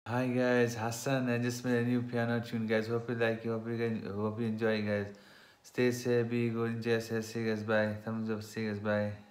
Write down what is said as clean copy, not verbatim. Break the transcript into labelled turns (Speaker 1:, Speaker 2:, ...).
Speaker 1: Hi guys, Hassan. I just made a new piano tune, guys. Hope you like it. Hope you enjoy, guys. Stay safe, be good, enjoy. Say guys, bye. Thumbs up, say guys, bye.